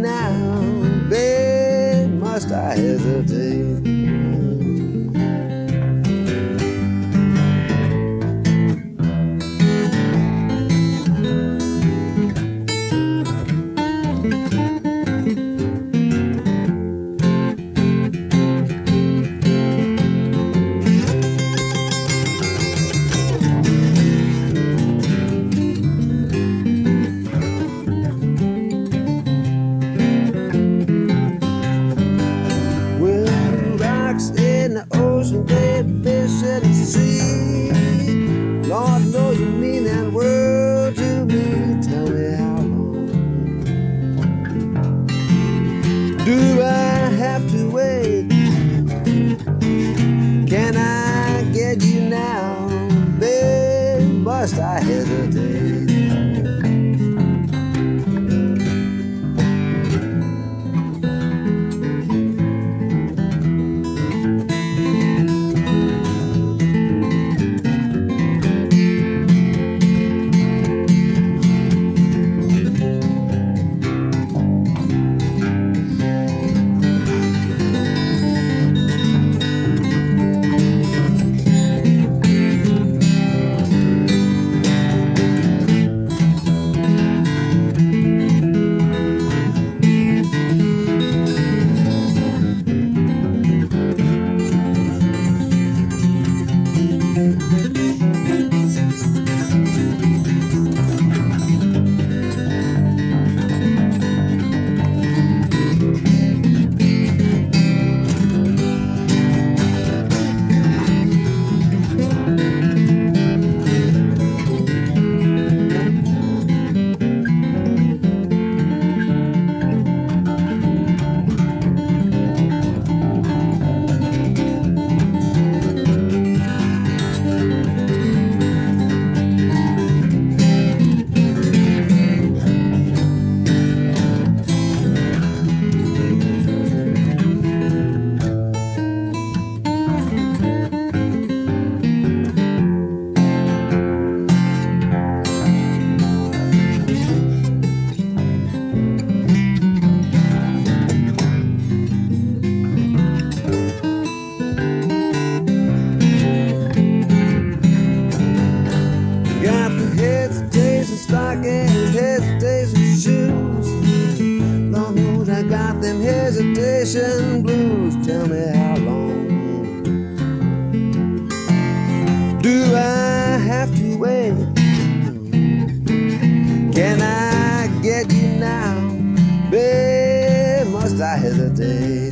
now, babe, must I hesitate? Fish in the sea. Lord knows you mean that word to me. Tell me how long do I have to wait? Can I get you now? Babe, must I hesitate? Hesitation shoes. Lord knows I got them hesitation blues. Tell me how long do I have to wait? Can I get you now? Babe, must I hesitate?